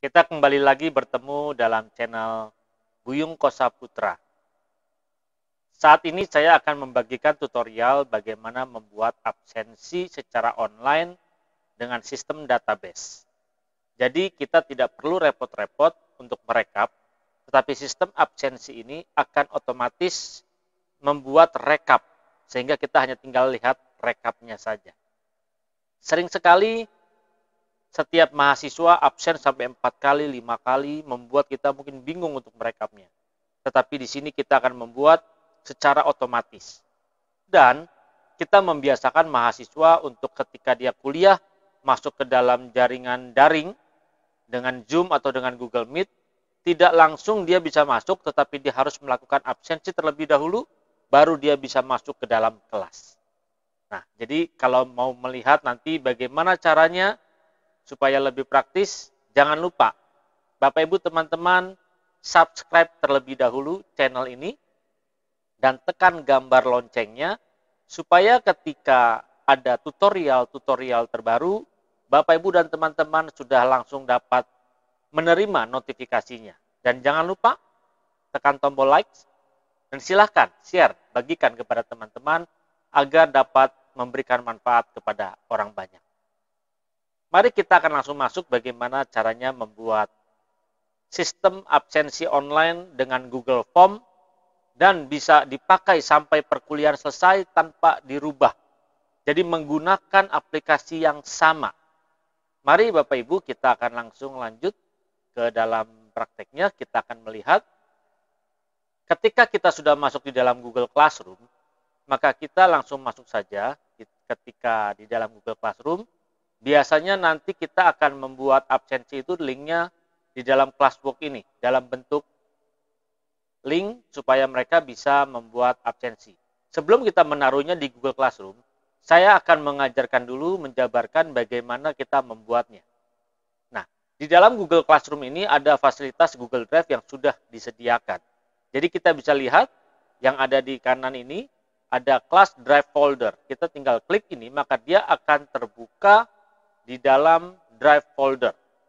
Kita kembali lagi bertemu dalam channel Buyung Kosa Putra. Saat ini saya akan membagikan tutorial bagaimana membuat absensi secara online dengan sistem database. Jadi kita tidak perlu repot-repot untuk merekap, tetapi sistem absensi ini akan otomatis membuat rekap, sehingga kita hanya tinggal lihat rekapnya saja. Sering sekali setiap mahasiswa absen sampai 4 kali, 5 kali, membuat kita mungkin bingung untuk merekapnya. Tetapi di sini kita akan membuat secara otomatis. Dan kita membiasakan mahasiswa untuk ketika dia kuliah, masuk ke dalam jaringan daring, dengan Zoom atau dengan Google Meet, tidak langsung dia bisa masuk, tetapi dia harus melakukan absensi terlebih dahulu, baru dia bisa masuk ke dalam kelas. Nah, jadi kalau mau melihat nanti bagaimana caranya, supaya lebih praktis, jangan lupa Bapak Ibu teman-teman subscribe terlebih dahulu channel ini dan tekan gambar loncengnya supaya ketika ada tutorial-tutorial terbaru, Bapak Ibu dan teman-teman sudah langsung dapat menerima notifikasinya. Dan jangan lupa tekan tombol like dan silahkan share, bagikan kepada teman-teman agar dapat memberikan manfaat kepada orang banyak. Mari kita akan langsung masuk bagaimana caranya membuat sistem absensi online dengan Google Form dan bisa dipakai sampai perkuliahan selesai tanpa dirubah. Jadi menggunakan aplikasi yang sama. Mari Bapak Ibu kita akan langsung lanjut ke dalam prakteknya. Kita akan melihat ketika kita sudah masuk di dalam Google Classroom, maka kita langsung masuk saja ketika di dalam Google Classroom. Biasanya nanti kita akan membuat absensi itu linknya di dalam classwork ini, dalam bentuk link supaya mereka bisa membuat absensi. Sebelum kita menaruhnya di Google Classroom, saya akan mengajarkan dulu, menjabarkan bagaimana kita membuatnya. Nah, di dalam Google Classroom ini ada fasilitas Google Drive yang sudah disediakan. Jadi kita bisa lihat yang ada di kanan ini, ada Class Drive Folder. Kita tinggal klik ini, maka dia akan terbuka di dalam drive folder.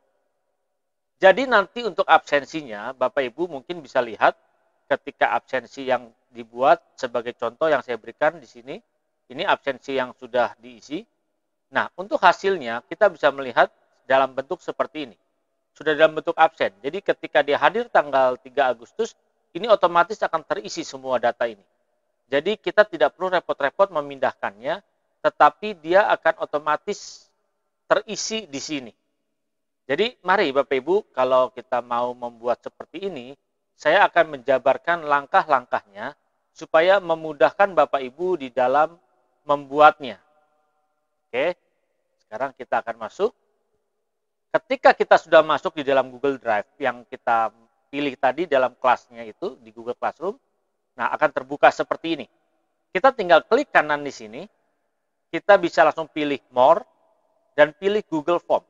Jadi nanti untuk absensinya, Bapak Ibu mungkin bisa lihat ketika absensi yang dibuat sebagai contoh yang saya berikan di sini, ini absensi yang sudah diisi. Nah, untuk hasilnya kita bisa melihat dalam bentuk seperti ini. Sudah dalam bentuk absen. Jadi ketika dia hadir tanggal 3 Agustus, ini otomatis akan terisi semua data ini. Jadi kita tidak perlu repot-repot memindahkannya, tetapi dia akan otomatis terisi di sini. Jadi mari Bapak Ibu, kalau kita mau membuat seperti ini, saya akan menjabarkan langkah-langkahnya supaya memudahkan Bapak Ibu di dalam membuatnya. Oke, sekarang kita akan masuk. Ketika kita sudah masuk di dalam Google Drive yang kita pilih tadi dalam kelasnya itu di Google Classroom, nah akan terbuka seperti ini. Kita tinggal klik kanan di sini, kita bisa langsung pilih More, dan pilih Google Form.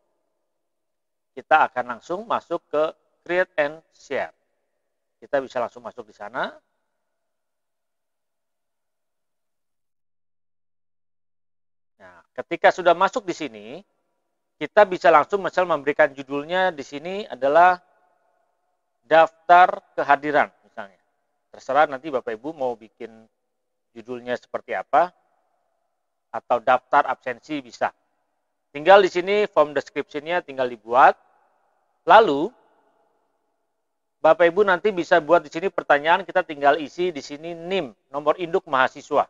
Kita akan langsung masuk ke Create and Share. Kita bisa langsung masuk di sana. Nah, ketika sudah masuk di sini, kita bisa langsung misal memberikan judulnya di sini adalah daftar kehadiran misalnya. Terserah nanti Bapak Ibu mau bikin judulnya seperti apa, atau daftar absensi bisa. Tinggal di sini form description-nya tinggal dibuat. Lalu Bapak Ibu nanti bisa buat di sini pertanyaan, kita tinggal isi di sini NIM, nomor induk mahasiswa.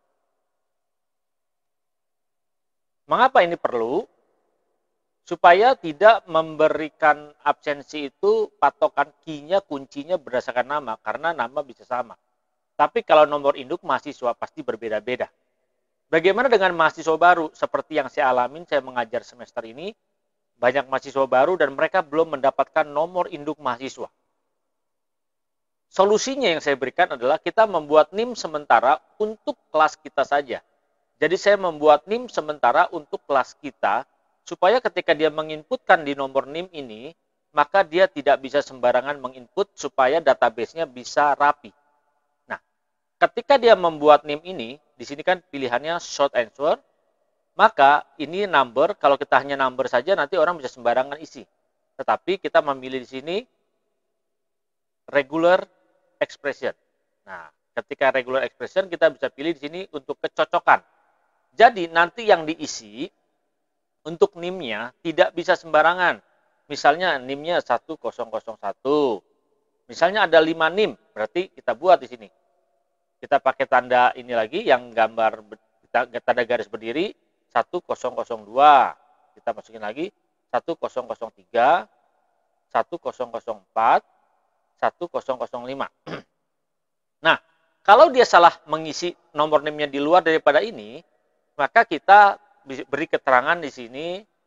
Mengapa ini perlu? Supaya tidak memberikan absensi itu patokan key-nya, kuncinya berdasarkan nama, karena nama bisa sama. Tapi kalau nomor induk mahasiswa pasti berbeda-beda. Bagaimana dengan mahasiswa baru? Seperti yang saya alamin, saya mengajar semester ini, banyak mahasiswa baru dan mereka belum mendapatkan nomor induk mahasiswa. Solusinya yang saya berikan adalah kita membuat NIM sementara untuk kelas kita saja. Jadi saya membuat NIM sementara untuk kelas kita, supaya ketika dia menginputkan di nomor NIM ini, maka dia tidak bisa sembarangan menginput supaya database-nya bisa rapi. Ketika dia membuat NIM ini, di sini kan pilihannya short answer, maka ini number, kalau kita hanya number saja nanti orang bisa sembarangan isi. tetapi kita memilih di sini regular expression. Nah, ketika regular expression kita bisa pilih di sini untuk kecocokan. Jadi nanti yang diisi untuk NIM-nya tidak bisa sembarangan. Misalnya NIM-nya 1001. Misalnya ada 5 NIM, berarti kita buat di sini. Kita pakai tanda ini lagi yang gambar tanda garis berdiri 1002. Kita masukin lagi 1003, 1004, 1005. Nah, kalau dia salah mengisi nomor NIM-nya di luar daripada ini, maka kita beri keterangan di sini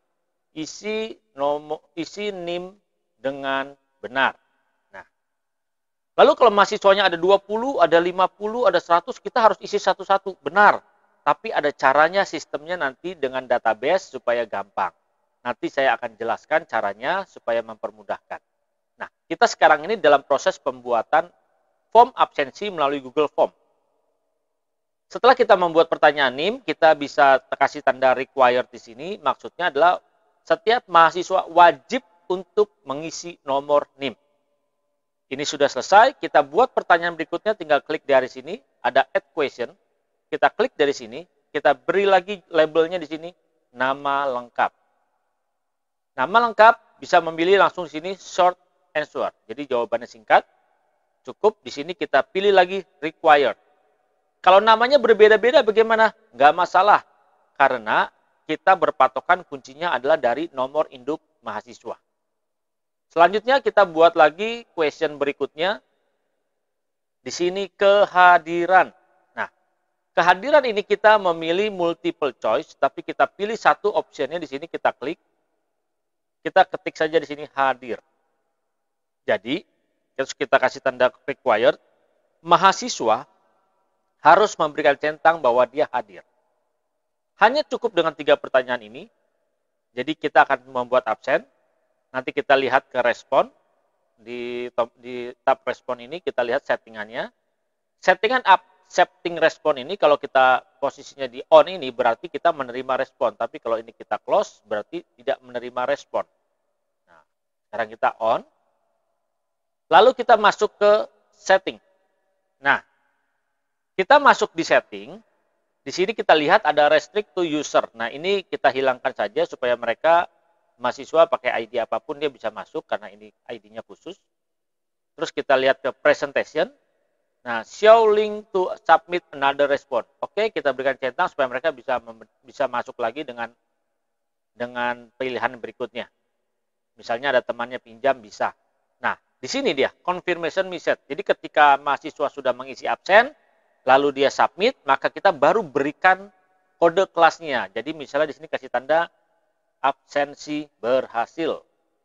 isi NIM dengan benar. Nah, lalu kalau mahasiswanya ada 20, ada 50, ada 100, kita harus isi satu-satu, benar. Tapi ada caranya, sistemnya nanti dengan database supaya gampang. Nanti saya akan jelaskan caranya supaya mempermudahkan. Nah, kita sekarang ini dalam proses pembuatan form absensi melalui Google Form. Setelah kita membuat pertanyaan NIM, kita bisa kasih tanda required di sini. Maksudnya adalah setiap mahasiswa wajib untuk mengisi nomor NIM. Ini sudah selesai, kita buat pertanyaan berikutnya, tinggal klik dari sini, ada add question. Kita klik dari sini, kita beri lagi labelnya di sini, nama lengkap. Nama lengkap bisa memilih langsung di sini short answer. Jadi jawabannya singkat, cukup. Di sini kita pilih lagi required. Kalau namanya berbeda-beda bagaimana? Nggak masalah, karena kita berpatokan kuncinya adalah dari nomor induk mahasiswa. Selanjutnya kita buat lagi question berikutnya. Di sini kehadiran. Nah, kehadiran ini kita memilih multiple choice, tapi kita pilih satu optionnya di sini, kita klik. Kita ketik saja di sini hadir. Jadi, terus kita kasih tanda required. Mahasiswa harus memberikan centang bahwa dia hadir. Hanya cukup dengan 3 pertanyaan ini. Jadi kita akan membuat absen. Nanti kita lihat ke respon. Di tab respon ini kita lihat settingannya. Setting respon ini kalau kita posisinya di on ini berarti kita menerima respon. Tapi kalau ini kita close berarti tidak menerima respon. Nah, sekarang kita on. Lalu kita masuk ke setting. Nah, kita masuk di setting. Di sini kita lihat ada restrict to user. Nah, ini kita hilangkan saja supaya mereka, mahasiswa pakai ID apapun dia bisa masuk karena ini ID-nya khusus. Terus kita lihat ke presentation. Nah, show link to submit another response. Oke, kita berikan centang supaya mereka bisa masuk lagi dengan pilihan berikutnya. Misalnya ada temannya pinjam, bisa. Nah, di sini dia confirmation message. Jadi ketika mahasiswa sudah mengisi absen, lalu dia submit, maka kita baru berikan kode kelasnya. Jadi misalnya di sini kasih tanda absensi berhasil.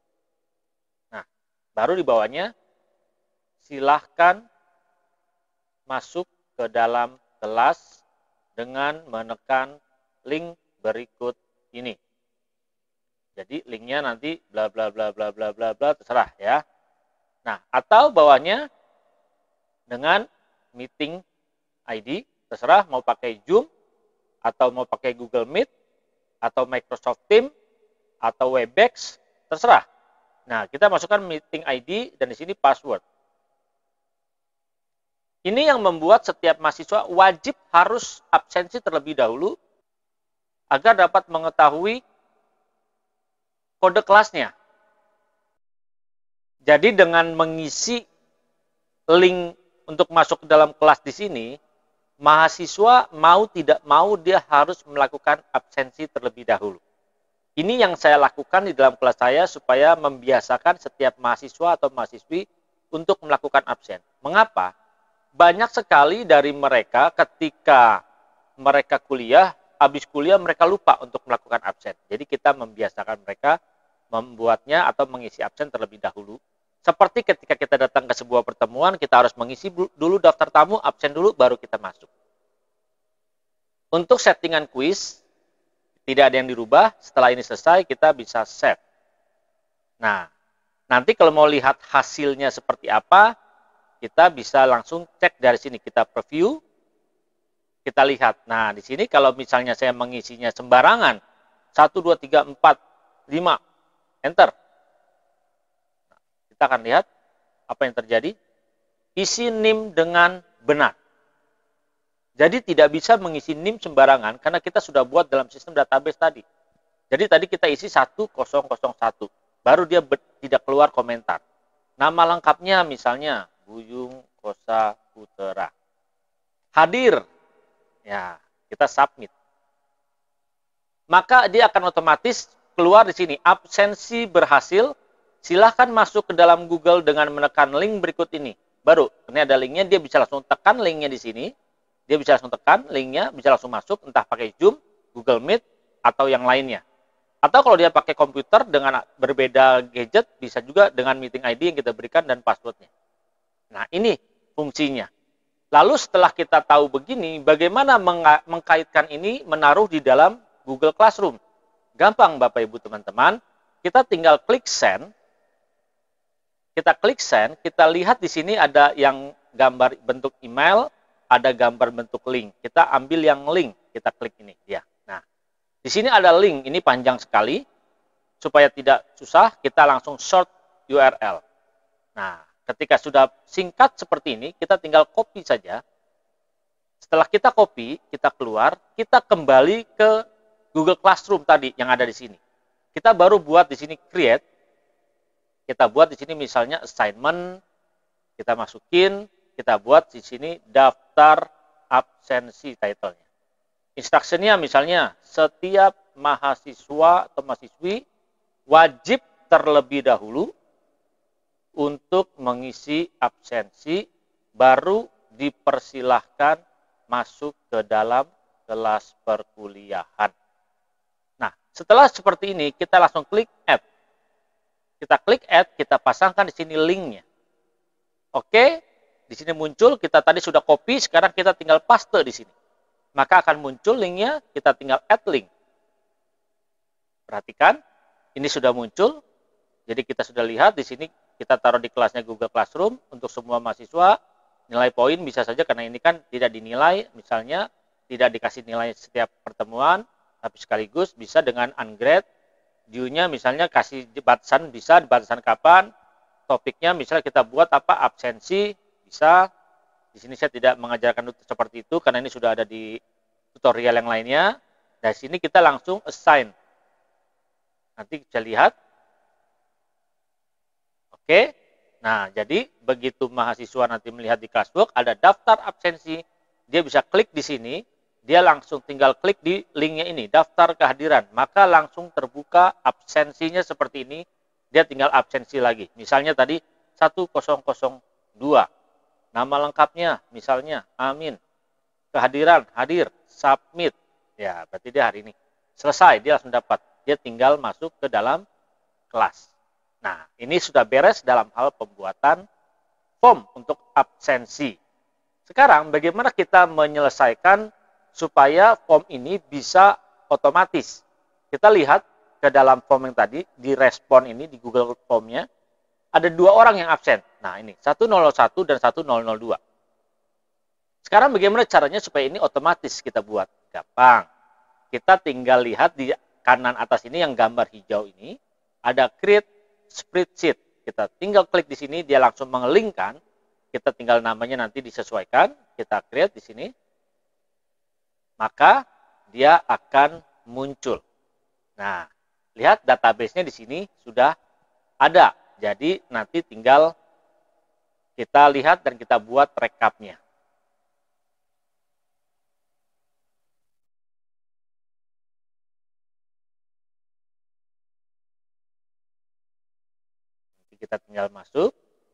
Nah, baru di bawahnya silahkan masuk ke dalam kelas dengan menekan link berikut ini. Jadi linknya nanti bla bla bla bla bla bla bla terserah ya. Nah, atau bawahnya dengan meeting ID, terserah mau pakai Zoom, atau mau pakai Google Meet, atau Microsoft Teams, atau Webex, terserah. Nah, kita masukkan meeting ID dan di sini password. Ini yang membuat setiap mahasiswa wajib harus absensi terlebih dahulu agar dapat mengetahui kode kelasnya. Jadi dengan mengisi link untuk masuk ke dalam kelas di sini, mahasiswa mau tidak mau dia harus melakukan absensi terlebih dahulu. Ini yang saya lakukan di dalam kelas saya supaya membiasakan setiap mahasiswa atau mahasiswi untuk melakukan absen. Mengapa? Banyak sekali dari mereka ketika mereka kuliah, habis kuliah mereka lupa untuk melakukan absen. Jadi kita membiasakan mereka membuatnya atau mengisi absen terlebih dahulu. Seperti ketika kita datang ke sebuah pertemuan, kita harus mengisi dulu daftar tamu, absen dulu, baru kita masuk. Untuk settingan kuis, tidak ada yang dirubah. Setelah ini selesai, kita bisa save. Nah, nanti kalau mau lihat hasilnya seperti apa, kita bisa langsung cek dari sini. Kita preview, kita lihat. Nah, di sini kalau misalnya saya mengisinya sembarangan, 1, 2, 3, 4, 5, enter. Kita akan lihat apa yang terjadi. Isi NIM dengan benar. Jadi tidak bisa mengisi NIM sembarangan karena kita sudah buat dalam sistem database tadi. Jadi tadi kita isi 1001, baru dia tidak keluar komentar. Nama lengkapnya misalnya Buyung Kosa Putra. Hadir, ya kita submit. Maka dia akan otomatis keluar di sini, absensi berhasil. Silahkan masuk ke dalam Google dengan menekan link berikut ini. Baru, ini ada linknya, dia bisa langsung tekan linknya di sini. Dia bisa langsung tekan linknya, bisa langsung masuk, entah pakai Zoom, Google Meet, atau yang lainnya. Atau kalau dia pakai komputer dengan berbeda gadget, bisa juga dengan meeting ID yang kita berikan dan passwordnya. Nah, ini fungsinya. Lalu setelah kita tahu begini, bagaimana mengkaitkan ini menaruh di dalam Google Classroom? Gampang Bapak Ibu teman-teman, kita tinggal klik send. Kita klik send, kita lihat di sini ada yang gambar bentuk email, ada gambar bentuk link. Kita ambil yang link, kita klik ini ya. Nah, di sini ada link, ini panjang sekali. Supaya tidak susah, kita langsung short URL. Nah, ketika sudah singkat seperti ini, kita tinggal copy saja. Setelah kita copy, kita keluar, kita kembali ke Google Classroom tadi yang ada di sini. Kita baru buat di sini create. Kita buat di sini misalnya assignment, kita masukin, kita buat di sini daftar absensi title-nya. Instruction-nya misalnya setiap mahasiswa atau mahasiswi wajib terlebih dahulu untuk mengisi absensi, baru dipersilahkan masuk ke dalam kelas perkuliahan. Nah, setelah seperti ini, kita langsung klik add. Kita klik add, kita pasangkan di sini linknya. Oke, di sini muncul, kita tadi sudah copy, sekarang kita tinggal paste di sini. Maka akan muncul linknya, kita tinggal add link. Perhatikan, ini sudah muncul. Jadi kita sudah lihat di sini, kita taruh di kelasnya Google Classroom untuk semua mahasiswa. Nilai poin bisa saja karena ini kan tidak dinilai, misalnya tidak dikasih nilai setiap pertemuan, tapi sekaligus bisa dengan ungrade. View-nya misalnya kasih batasan, bisa batasan kapan, topiknya misalnya kita buat apa, absensi, bisa. Di sini saya tidak mengajarkan seperti itu karena ini sudah ada di tutorial yang lainnya. Dari sini kita langsung assign. Nanti bisa lihat. Oke. Nah, jadi begitu mahasiswa nanti melihat di Classwork ada daftar absensi, dia bisa klik di sini. Dia langsung tinggal klik di linknya ini, daftar kehadiran. Maka langsung terbuka absensinya seperti ini. Dia tinggal absensi lagi. Misalnya tadi 1002. Nama lengkapnya misalnya Amin. Kehadiran, hadir, submit. Ya, berarti dia hari ini. Selesai, dia langsung dapat. Dia tinggal masuk ke dalam kelas. Nah, ini sudah beres dalam hal pembuatan form untuk absensi. Sekarang bagaimana kita menyelesaikan supaya form ini bisa otomatis. Kita lihat ke dalam form yang tadi, di respon ini, di Google Form-nya, ada 2 orang yang absen. Nah ini, 101 dan 1002. Sekarang bagaimana caranya supaya ini otomatis kita buat? Gampang. Kita tinggal lihat di kanan atas ini yang gambar hijau ini, ada create spreadsheet. Kita tinggal klik di sini, dia langsung mengelingkan. Kita tinggal namanya nanti disesuaikan, kita create di sini. Maka dia akan muncul. Nah, lihat database-nya di sini sudah ada. Jadi nanti tinggal kita lihat dan kita buat rekapnya. Nanti kita tinggal masuk.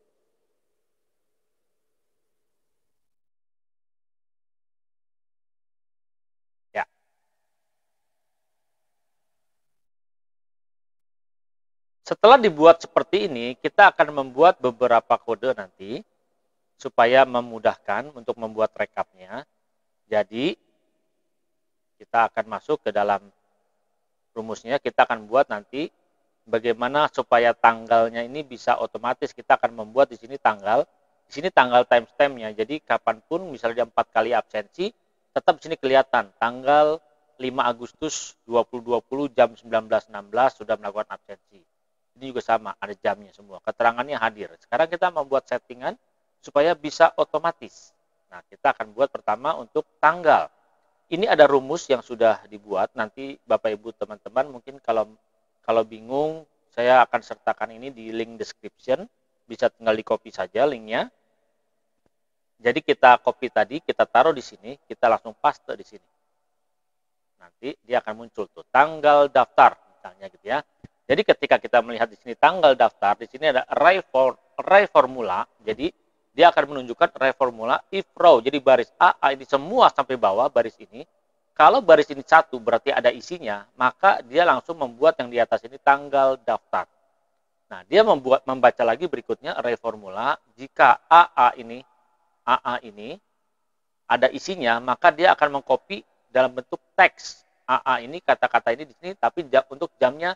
Setelah dibuat seperti ini, kita akan membuat beberapa kode nanti supaya memudahkan untuk membuat rekapnya. Jadi, kita akan masuk ke dalam rumusnya, kita akan buat nanti bagaimana supaya tanggalnya ini bisa otomatis. Kita akan membuat di sini tanggal, di sini tanggal timestamp-nya. Jadi, kapanpun misalnya 4 kali absensi, tetap di sini kelihatan tanggal 5 Agustus 2020 jam 19.16 sudah melakukan absensi. Ini juga sama, ada jamnya semua. Keterangannya hadir. Sekarang kita membuat settingan supaya bisa otomatis. Nah, kita akan buat pertama untuk tanggal. Ini ada rumus yang sudah dibuat. Nanti Bapak Ibu teman-teman mungkin kalau bingung, saya akan sertakan ini di link description. Bisa tinggal di copy saja linknya. Jadi kita copy tadi, kita taruh di sini, kita langsung paste di sini. Nanti dia akan muncul tuh tanggal daftar misalnya gitu ya. Jadi ketika kita melihat di sini tanggal daftar, di sini ada array formula. Jadi dia akan menunjukkan array formula if row. Jadi baris A ini semua sampai bawah baris ini. Kalau baris ini satu berarti ada isinya, maka dia langsung membuat yang di atas ini tanggal daftar. Nah, dia membaca lagi berikutnya array formula jika AA ini ada isinya, maka dia akan mengcopy dalam bentuk teks. AA ini kata-kata ini di sini, tapi untuk jamnya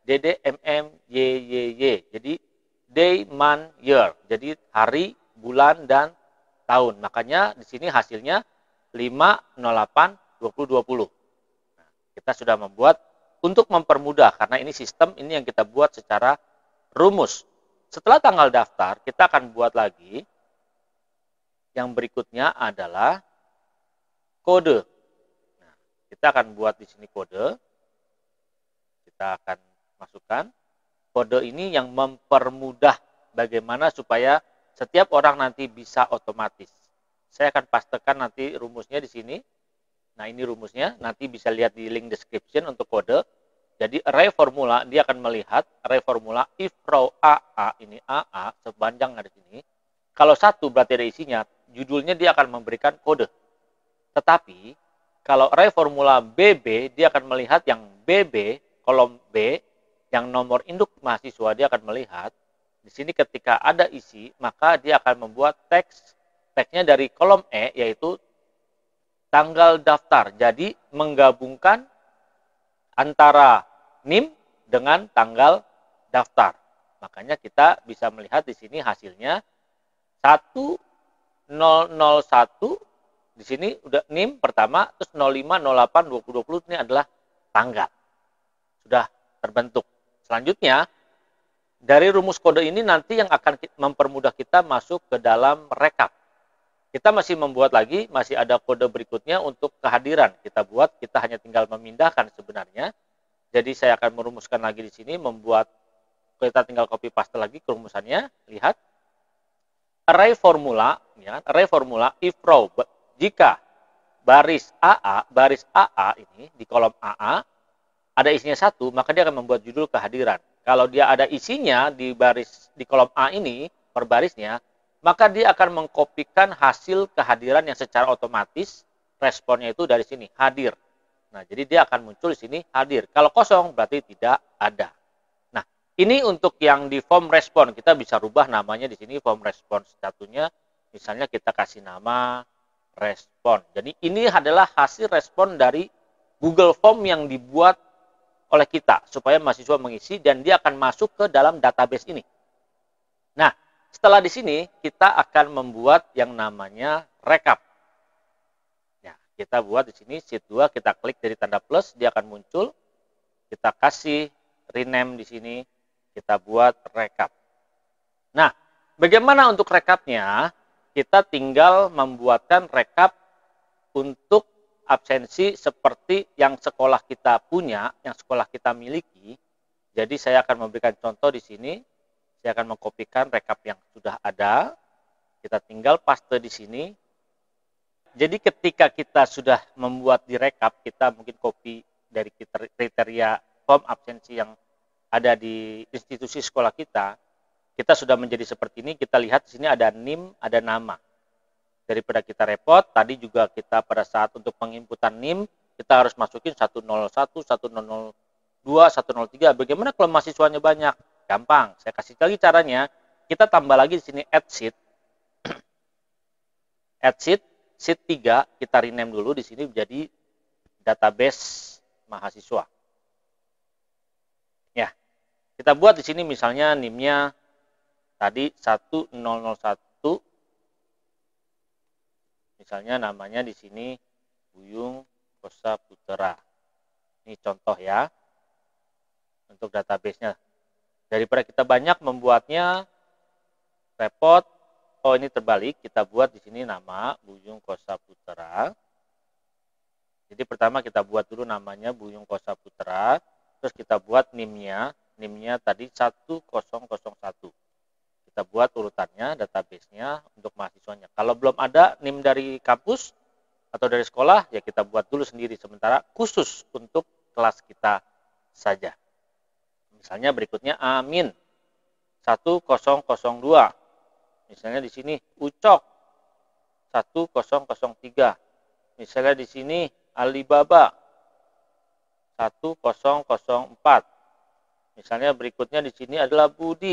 DDMMYYY. Jadi day, month, year. Jadi hari, bulan, dan tahun. Makanya di sini hasilnya 5/08/2020. Nah, kita sudah membuat untuk mempermudah, karena ini sistem ini yang kita buat secara rumus. Setelah tanggal daftar, kita akan buat lagi. Yang berikutnya adalah kode. Nah, kita akan buat di sini kode. Kita akan masukkan kode ini yang mempermudah bagaimana supaya setiap orang nanti bisa otomatis. Saya akan pastekan nanti rumusnya di sini. Nah, ini rumusnya, nanti bisa lihat di link description untuk kode. Jadi array formula dia akan melihat array formula if row AA ini AA sepanjang ada di sini. Kalau satu berarti ada isinya, judulnya dia akan memberikan kode. Tetapi kalau array formula BB dia akan melihat yang BB kolom B yang nomor induk mahasiswa dia akan melihat di sini ketika ada isi maka dia akan membuat teksnya dari kolom E yaitu tanggal daftar. Jadi menggabungkan antara NIM dengan tanggal daftar. Makanya kita bisa melihat di sini hasilnya 1001 di sini udah NIM pertama, terus 05/08/2020 ini adalah tanggal. Sudah terbentuk. Selanjutnya, dari rumus kode ini nanti yang akan mempermudah kita masuk ke dalam rekap. Kita masih membuat lagi, masih ada kode berikutnya untuk kehadiran. Kita buat, kita hanya tinggal memindahkan sebenarnya. Jadi saya akan merumuskan lagi di sini, kita tinggal copy paste lagi ke rumusannya. Lihat. Array formula, ya, array formula if row. Jika baris AA ini di kolom AA ada isinya satu, maka dia akan membuat judul kehadiran. Kalau dia ada isinya di kolom A ini per barisnya, maka dia akan mengkopikan hasil kehadiran yang secara otomatis responnya itu dari sini hadir. Nah, jadi dia akan muncul di sini hadir. Kalau kosong berarti tidak ada. Nah, ini untuk yang di form respon kita bisa rubah namanya di sini form respon satunya. Misalnya kita kasih nama respon. Jadi ini adalah hasil respon dari Google Form yang dibuat oleh kita supaya mahasiswa mengisi dan dia akan masuk ke dalam database ini. Nah, setelah di sini kita akan membuat yang namanya rekap. Ya, kita buat di sini sheet 2, kita klik dari tanda plus, dia akan muncul. Kita kasih rename di sini, kita buat rekap. Nah, bagaimana untuk rekapnya? Kita tinggal membuatkan rekap untuk absensi seperti yang sekolah kita punya, yang sekolah kita miliki. Jadi saya akan memberikan contoh di sini. Saya akan mengkopikan rekap yang sudah ada. Kita tinggal paste di sini. Jadi ketika kita sudah membuat di rekap, kita mungkin copy dari kriteria form absensi yang ada di institusi sekolah kita. Kita sudah menjadi seperti ini. Kita lihat di sini ada NIM, ada nama. Daripada kita repot, tadi juga kita pada saat untuk penginputan NIM, kita harus masukin 101, 102, 103. Bagaimana kalau mahasiswanya banyak? Gampang, saya kasih lagi caranya. Kita tambah lagi di sini add sheet. Add sheet, sheet 3, kita rename dulu di sini menjadi database mahasiswa. Ya, kita buat di sini misalnya NIM-nya tadi 1001. Misalnya namanya di sini Buyung Kosaputra. Ini contoh ya untuk database-nya. Daripada kita banyak membuatnya repot, oh ini terbalik, kita buat di sini nama Buyung Kosa Putra. Jadi pertama kita buat dulu namanya Buyung Kosa Putra, terus kita buat NIM-nya tadi 1001. Kita buat urutannya, database-nya untuk mahasiswanya. Kalau belum ada NIM dari kampus atau dari sekolah, ya kita buat dulu sendiri sementara khusus untuk kelas kita saja. Misalnya berikutnya Amin 1002. Misalnya di sini Ucok 1003. Misalnya di sini Alibaba 1004. Misalnya berikutnya di sini adalah Budi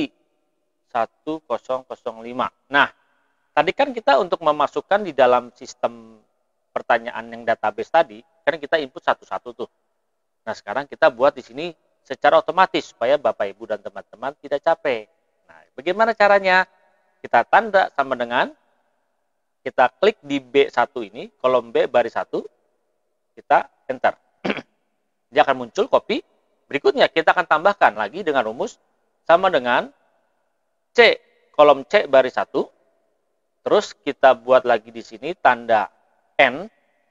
1005. Nah, tadi kan kita untuk memasukkan di dalam sistem pertanyaan yang database tadi, kan kita input satu-satu tuh. Nah, sekarang kita buat di sini secara otomatis supaya Bapak Ibu dan teman-teman tidak capek. Nah, bagaimana caranya? Kita tanda sama dengan kita klik di B1 ini, kolom B baris 1, kita enter. Dia akan muncul copy. Berikutnya kita akan tambahkan lagi dengan rumus sama dengan C, kolom C baris 1. Terus kita buat lagi di sini tanda N,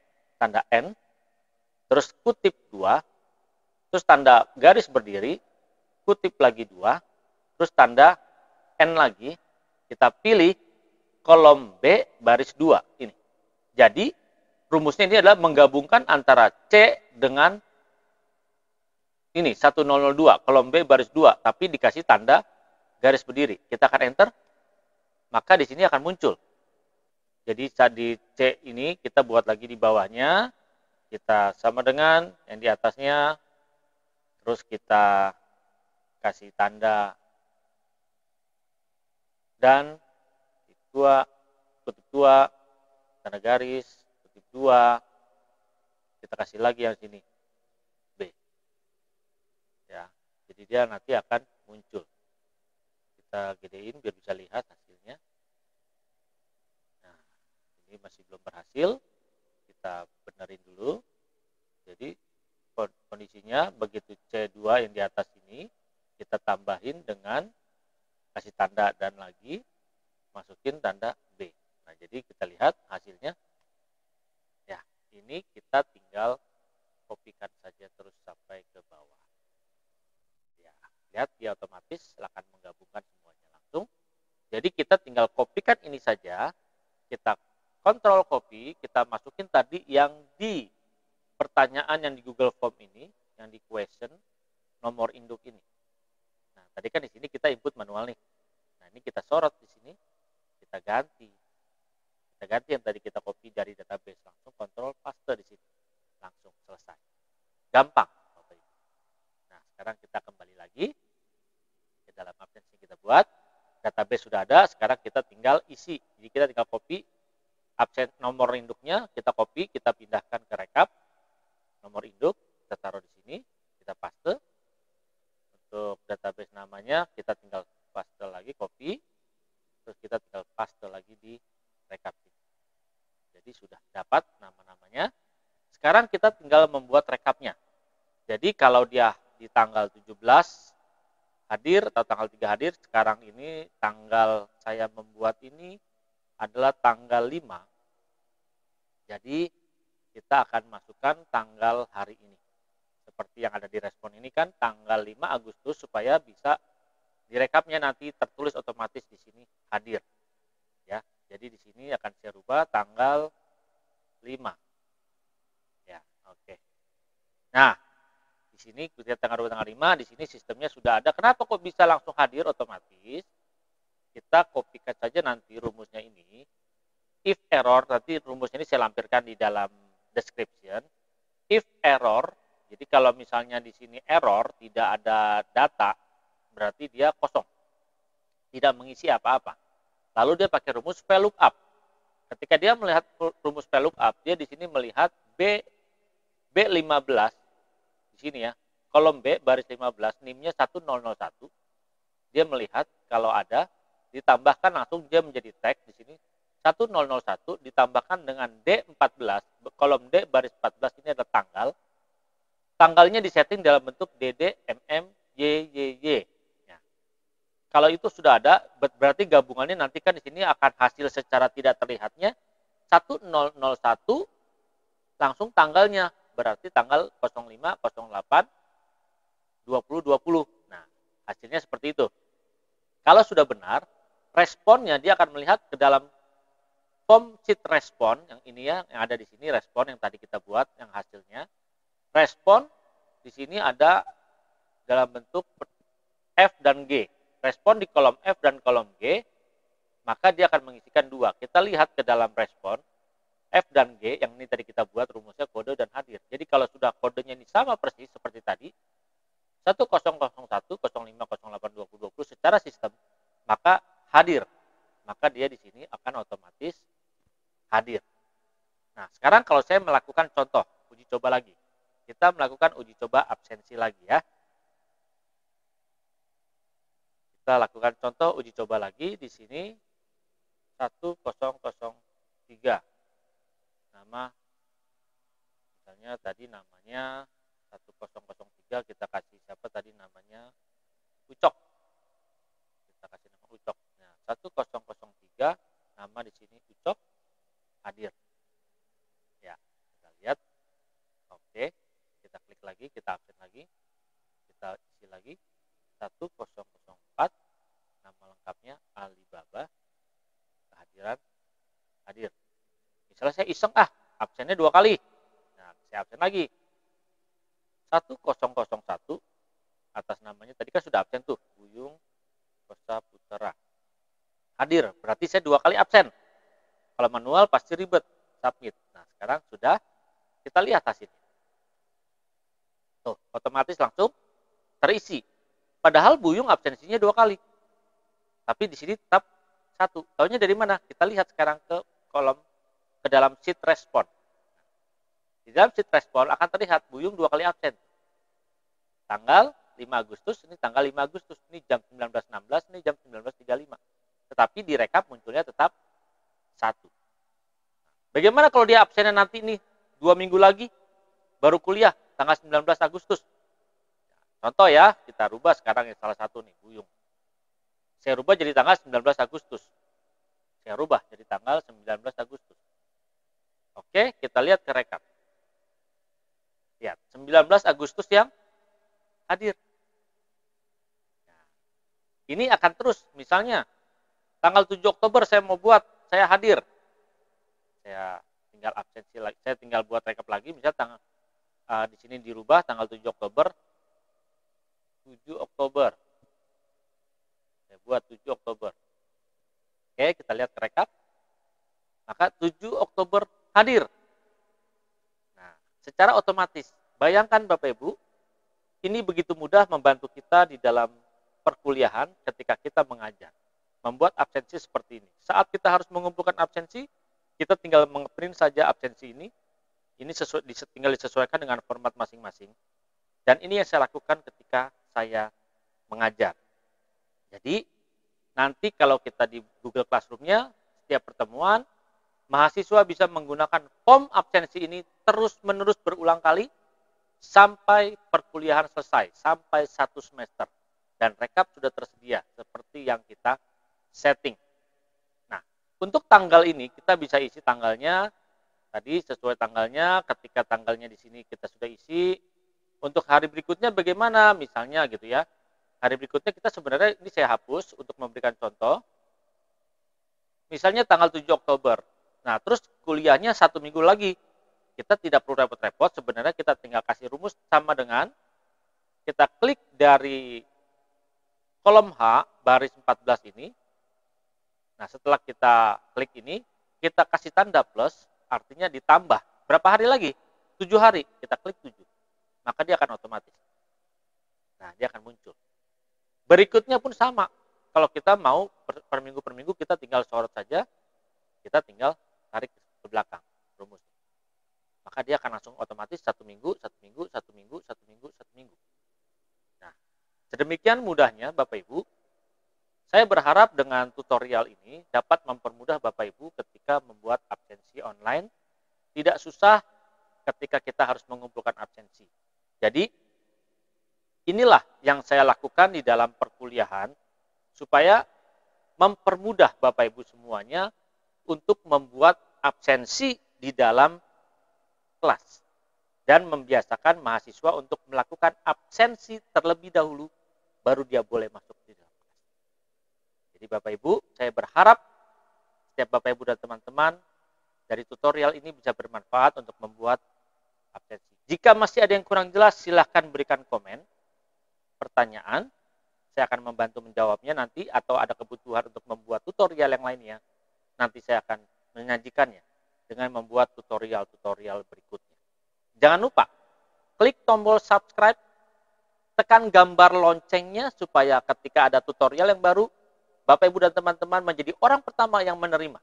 terus kutip 2, terus tanda garis berdiri, kutip lagi 2, terus tanda N lagi, kita pilih kolom B baris 2 ini. Jadi rumusnya ini adalah menggabungkan antara C dengan ini 1002, kolom B baris 2, tapi dikasih tanda garis berdiri. Kita akan enter, maka di sini akan muncul. Jadi di C ini kita buat lagi di bawahnya, kita sama dengan yang di atasnya, terus kita kasih tanda dan kutip 2, tanda garis, kutip 2, kita kasih lagi yang sini, B. Ya, jadi dia nanti akan muncul. Kita gedein biar bisa lihat hasilnya. Nah, ini masih belum berhasil, kita benerin dulu. Jadi kondisinya begitu C2 yang di atas ini, kita tambahin dengan kasih tanda dan lagi, masukin tanda B. Nah, jadi kita lihat hasilnya. Ya, ini kita tinggal kopikan saja terus sampai ke bawah. Ya, lihat dia otomatis akan menggabungkan semuanya langsung. Jadi kita tinggal kopikan ini saja, kita kontrol copy, kita masukin tadi yang di pertanyaan yang di Google Form ini, yang di question, nomor induk ini. Nah, tadi kan di sini kita input manual nih. Nah, ini kita sorot di sini, kita ganti yang tadi kita copy dari database, langsung kontrol paste di sini, langsung selesai, gampang. Nah, sekarang kita kembali lagi ke dalam absensi yang kita buat, database sudah ada, sekarang kita tinggal isi. Jadi kita tinggal copy absen nomor induknya, kita copy, kita pindahkan ke rekap nomor induk, kita taruh di sini, kita paste. Untuk database namanya kita tinggal paste lagi, copy, terus kita tinggal paste lagi di rekap ini. Jadi sudah dapat nama-namanya. Sekarang kita tinggal membuat rekapnya. Jadi kalau dia di tanggal 17 hadir atau tanggal 3 hadir, sekarang ini tanggal saya membuat ini adalah tanggal 5. Jadi kita akan masukkan tanggal hari ini. Seperti yang ada di respon ini kan tanggal 5 Agustus, supaya bisa direkapnya nanti tertulis otomatis di sini hadir. Ya, jadi di sini akan saya rubah tanggal 5. Ya, oke. Nah, di sini kita tanggal 5, di sini sistemnya sudah ada. Kenapa kok bisa langsung hadir otomatis? Kita kopikan saja nanti rumusnya ini. If error, nanti rumusnya ini saya lampirkan di dalam description. If error, jadi kalau misalnya di sini error, tidak ada data, berarti dia kosong. Tidak mengisi apa-apa. Lalu dia pakai rumus VLOOKUP. Ketika dia melihat rumus VLOOKUP, dia di sini melihat B15, di sini ya, kolom B baris 15, NIM-nya 1001. Dia melihat kalau ada, ditambahkan langsung dia menjadi tag di sini 1001 ditambahkan dengan D14, kolom D baris 14 ini adalah tanggal. Tanggalnya disetting dalam bentuk DD, MM, YYY. Ya. Kalau itu sudah ada, berarti gabungannya nanti kan di sini akan hasil secara tidak terlihatnya 1001 langsung tanggalnya, berarti tanggal 05, 08, 20, 20. Nah, hasilnya seperti itu. Kalau sudah benar, responnya dia akan melihat ke dalam form sheet respon yang ini ya, yang ada di sini respon yang tadi kita buat, yang hasilnya. Respon di sini ada dalam bentuk F dan G. Respon di kolom F dan kolom G, maka dia akan mengisikan dua. Kita lihat ke dalam respon F dan G, yang ini tadi kita buat rumusnya kode dan hadir. Jadi kalau sudah kodenya ini sama persis seperti tadi, 1001, 05, 08, 20, 20 secara sistem, maka hadir. Maka dia di sini akan otomatis hadir. Nah, sekarang kalau saya melakukan contoh, uji coba lagi. Kita melakukan uji coba absensi lagi ya. Kita lakukan contoh uji coba lagi di sini 1003. Nama misalnya tadi namanya 1003, kita kasih siapa tadi namanya Ucok. Kita kasih nama Ucok. Nah, 1003 nama di sini Ucok hadir. Ya, kita lihat. Oke, kita klik lagi, kita absen lagi. Kita isi lagi 1004, nama lengkapnya Alibaba, kehadiran hadir. Misalnya saya iseng absennya 2 kali. Nah, saya absen lagi 1001, atas namanya tadi kan sudah absen tuh, Buyung Kosaputra hadir, berarti saya 2 kali absen. Kalau manual pasti ribet, submit. Nah, sekarang sudah, kita lihat hasilnya. Tuh, otomatis langsung terisi. Padahal Buyung absensinya 2 kali. Tapi di sini tetap 1. Taunya dari mana? Kita lihat sekarang ke dalam sheet respon. Di dalam sheet respon akan terlihat Buyung 2 kali absen. Tanggal 5 Agustus, ini tanggal 5 Agustus, ini jam 19.16, ini jam 19.35. Tetapi di rekap munculnya tetap 1. Bagaimana kalau dia absennya nanti nih 2 minggu lagi baru kuliah tanggal 19 Agustus. Contoh ya, kita rubah sekarang yang salah satu nih, Buyung. Saya rubah jadi tanggal 19 Agustus. Saya rubah jadi tanggal 19 Agustus. Oke, kita lihat ke rekap. Lihat, 19 Agustus yang hadir. Nah, ini akan terus, misalnya tanggal 7 Oktober saya mau buat, saya hadir. Saya tinggal absensi lagi, saya tinggal buat rekap lagi, misalnya di sini dirubah tanggal 7 Oktober. 7 Oktober. Saya buat 7 Oktober. Oke, kita lihat ke rekap. Maka 7 Oktober hadir. Nah, secara otomatis, bayangkan Bapak Ibu, ini begitu mudah membantu kita di dalam perkuliahan ketika kita mengajar. Membuat absensi seperti ini. Saat kita harus mengumpulkan absensi, kita tinggal meng-print saja absensi ini. Ini tinggal disesuaikan dengan format masing-masing. Dan ini yang saya lakukan ketika saya mengajar. Jadi, nanti kalau kita di Google Classroom-nya, setiap pertemuan, mahasiswa bisa menggunakan form absensi ini terus-menerus berulang kali sampai perkuliahan selesai, sampai 1 semester. Dan rekap sudah tersedia seperti yang kita setting. Nah, untuk tanggal ini kita bisa isi tanggalnya tadi sesuai tanggalnya. Ketika tanggalnya di sini kita sudah isi. Untuk hari berikutnya bagaimana? Misalnya gitu ya. Hari berikutnya kita sebenarnya ini saya hapus untuk memberikan contoh. Misalnya tanggal 7 Oktober. Nah, terus kuliahnya 1 minggu lagi. Kita tidak perlu repot-repot, sebenarnya kita tinggal kasih rumus sama dengan kita klik dari kolom H baris 14 ini. Nah, setelah kita klik ini, kita kasih tanda plus, artinya ditambah. Berapa hari lagi? 7 hari. Kita klik 7. Maka dia akan otomatis. Nah, dia akan muncul. Berikutnya pun sama. Kalau kita mau per minggu kita tinggal sorot saja, kita tinggal tarik ke belakang rumusnya. Maka dia akan langsung otomatis 1 minggu, 1 minggu, 1 minggu, 1 minggu, 1 minggu. Nah, sedemikian mudahnya Bapak Ibu. Saya berharap dengan tutorial ini dapat mempermudah Bapak Ibu ketika membuat absensi online. Tidak susah ketika kita harus mengumpulkan absensi. Jadi, inilah yang saya lakukan di dalam perkuliahan supaya mempermudah Bapak Ibu semuanya untuk membuat absensi di dalam kelas dan membiasakan mahasiswa untuk melakukan absensi terlebih dahulu baru dia boleh masuk di dalam kelas. Jadi Bapak Ibu, saya berharap setiap Bapak Ibu dan teman-teman dari tutorial ini bisa bermanfaat untuk membuat absensi. Jika masih ada yang kurang jelas, silahkan berikan komen, pertanyaan, saya akan membantu menjawabnya nanti, atau ada kebutuhan untuk membuat tutorial yang lainnya, nanti saya akan menyajikannya dengan membuat tutorial-tutorial berikutnya. Jangan lupa, klik tombol subscribe, tekan gambar loncengnya supaya ketika ada tutorial yang baru, Bapak Ibu dan teman-teman menjadi orang pertama yang menerima.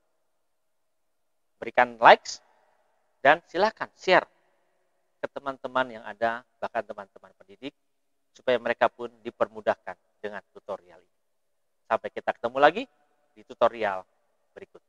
Berikan likes dan silakan share ke teman-teman yang ada, bahkan teman-teman pendidik, supaya mereka pun dipermudahkan dengan tutorial ini. Sampai kita ketemu lagi di tutorial berikutnya.